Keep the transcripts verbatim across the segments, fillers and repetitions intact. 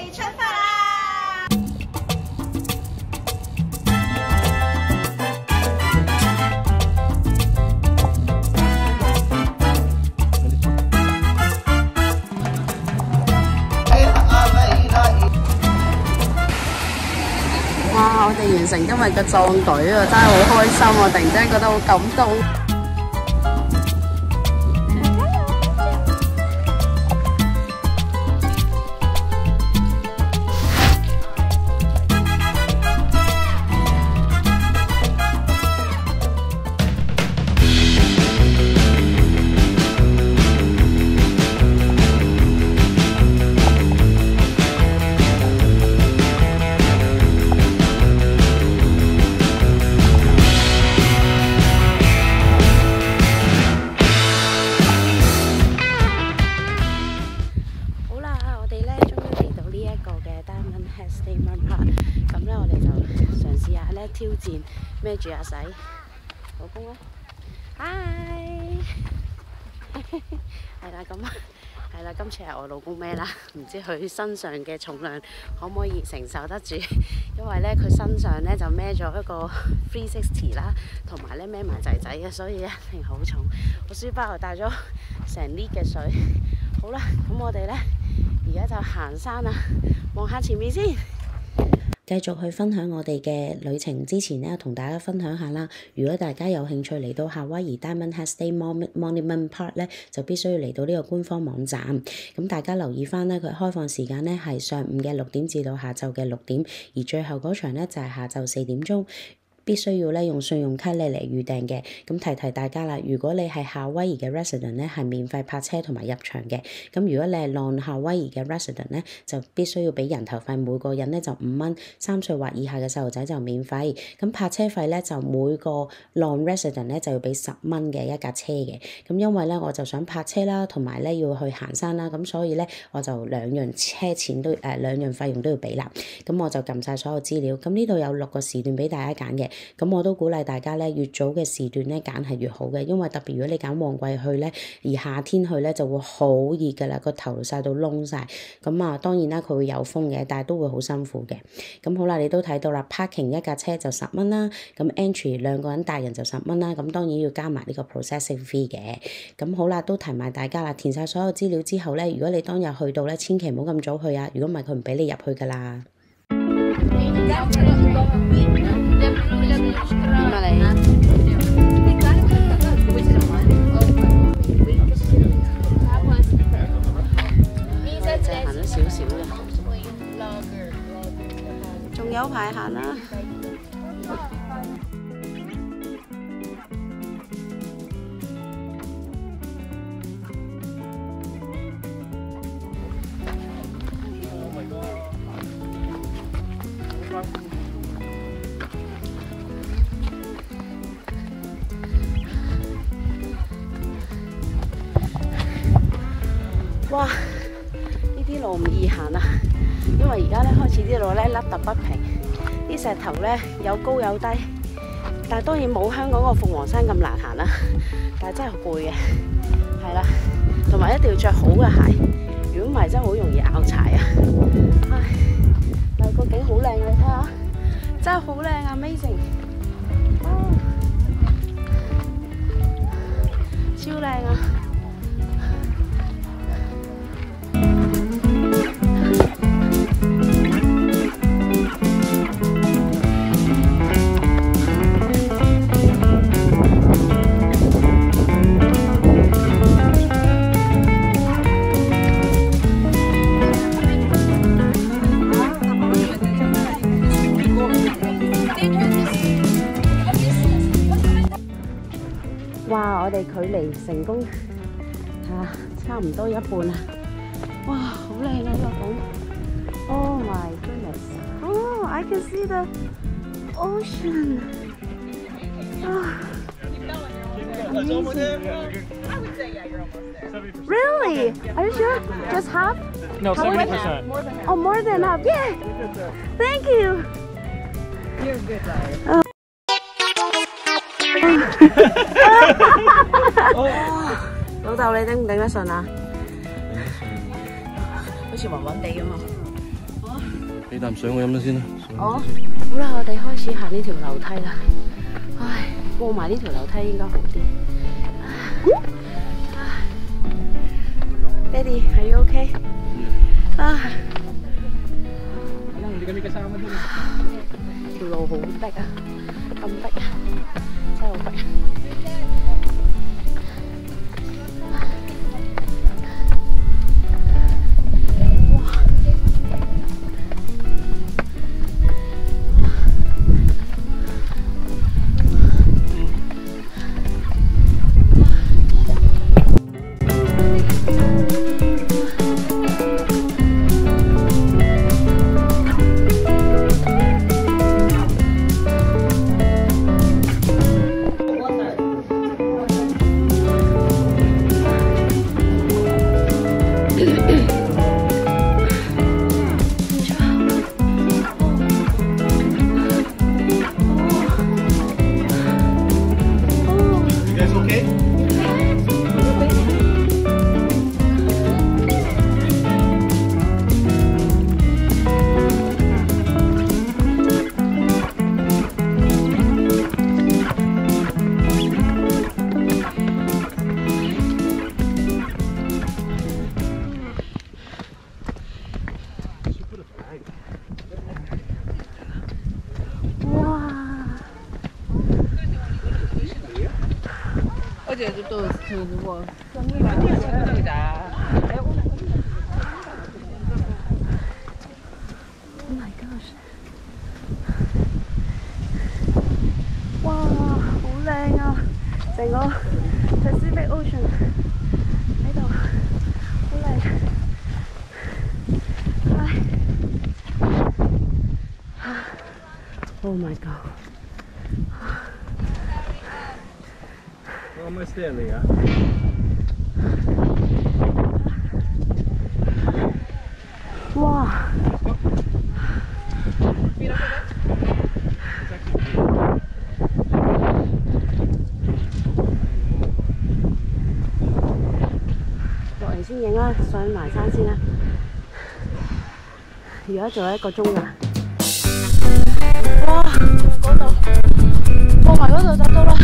哋出發啦！ 哇！我哋完成今日嘅壯舉啊，真係好開心啊！突然之間覺得好感動。咁咧，我哋就嘗試下咧挑戰孭住阿仔老公啦。Hi， 係啦，咁係啦，今次係我老公孭啦，唔知佢身上嘅重量可唔可以承受得住？因為咧佢身上咧就孭咗一個三百六十啦，同埋咧孭埋仔仔嘅，所以一定好重。我書包又帶咗成 litre 嘅水。好啦，咁我哋咧而家就行山啦，望下前面先。繼續去分享我哋嘅旅程之前呢，同大家分享下啦。如果大家有興趣嚟到夏威夷 Diamond Head State Monument Park 咧，就必須要嚟到呢個官方網站。咁大家留意翻呢，佢開放時間呢係上午嘅六點至到下晝嘅六點，而最後嗰場呢就係下晝四點鐘。必須要咧用信用卡咧嚟預訂嘅。咁提提大家啦，如果你係夏威夷嘅 resident 咧，係免費泊車同埋入場嘅。咁如果你係 non 夏威夷嘅 resident 咧，就必須要俾人頭費，每個人咧就五蚊，三歲或以下嘅細路仔就免費。咁泊車費咧就每個 non resident 咧就要俾十蚊嘅一架車嘅。咁因為咧我就想泊車啦，同埋咧要去行山啦，咁所以咧我就兩樣車錢都誒、呃、兩樣費用都要俾啦。咁我就撳晒所有資料。咁呢度有六個時段俾大家揀嘅。咁我都鼓勵大家咧，越早嘅時段咧揀係越好嘅，因為特別如果你揀旺季去咧，而夏天去咧就會好熱㗎啦，個頭曬到燶晒。咁啊，當然啦，佢會有風嘅，但係都會好辛苦嘅。咁好啦，你都睇到啦 ，parking 一架車就十蚊啦，咁 entry 兩個人大人就十蚊啦，咁當然要加埋呢個 processing fee 嘅。咁好啦，都提埋大家啦，填晒所有資料之後咧，如果你當日去到咧，千祈唔好咁早去啊，如果唔係佢唔俾你入去㗎啦。點啊你？就行咗少少嘅，仲有排行啦。哇！呢啲路唔易行啊，因為而家咧開始啲路咧凹凸不平，啲石頭咧有高有低，但係當然冇香港個鳳凰山咁難行啦，但係真係攰嘅，係啦，同埋一定要着好嘅鞋，如果唔係真係好容易拗柴啊！唉，但係個景好靚啊，你睇下，真係好靚啊 ，amazing， 哦，超靚啊！哇！我哋距離成功啊，差唔多一半啦！哇，好靚啊呢個景 ！Oh my goodness！ Oh, I can see the ocean！ 啊 ！Really? Are you sure? Just half? No, seventy percent. Oh, more than half! Yeah! Thank you! You're a good liar. 老豆，你頂唔頂得順啊？好似暈暈地咁啊！ 俾啖水我飲咗先啦。 哦，好啦，我哋開始行呢條樓梯啦。唉，過埋呢條樓梯應該好啲。Daddy，are you okay？啊！條路好逼啊，咁逼啊，真係好逼。 어제 또 그 누구 선물이자 Oh my gosh！ 哇，好靚啊！成個 Pacific Ocean 喺度，好靚。Oh my god！ Almost there, Leah. Wow. Lội嚟先影啦，上埋山先啦。而家仲有一個鐘㗎。哇！嗰度，過埋嗰度就到啦。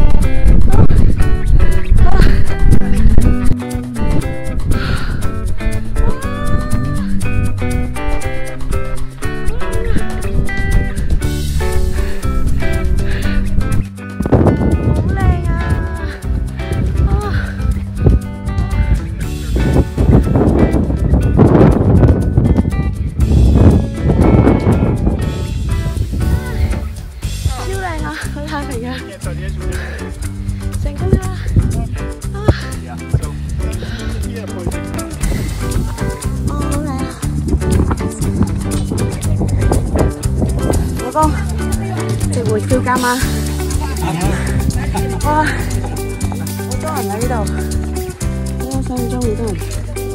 成功啦！啊！哦，好靚啊！老公，食回票價嗎？哇！好多人喺呢度，我想象中好多人。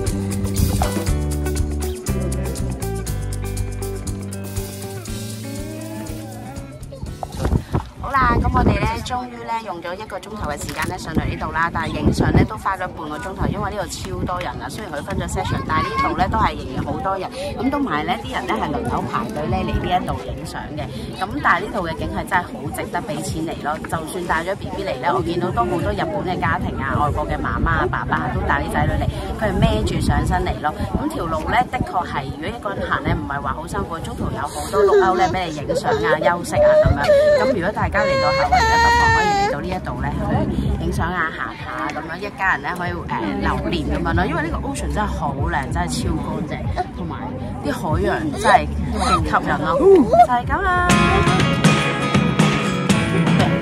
咁我哋咧，終於咧用咗一個鐘頭嘅時間咧上嚟呢度啦，但係影相咧都花咗半個鐘頭，因為呢度超多人啊。雖然佢分咗 section， 但係呢度咧都係仍然好多人。咁同埋咧，啲人咧係輪流排隊咧嚟呢一度影相嘅。咁但係呢度嘅景係真係好值得俾錢嚟咯。就算帶咗 B B 嚟咧，我見到都好多日本嘅家庭啊、外國嘅媽媽啊、爸爸都帶啲仔女嚟，佢係孭住上身嚟咯。咁條路咧，的確係如果一個人行咧，唔係話好辛苦，中途有好多綠歐咧俾你影相啊、休息啊咁樣。咁如果大家嚟到夏威夷咧，不妨可以嚟到呢一度咧去影相啊、行下咁樣，一家人咧可以誒、呃、留念咁樣咯。因為呢個 ocean 真係好靚，真係超乾淨，同埋啲海洋真係勁吸引咯，就係咁啦。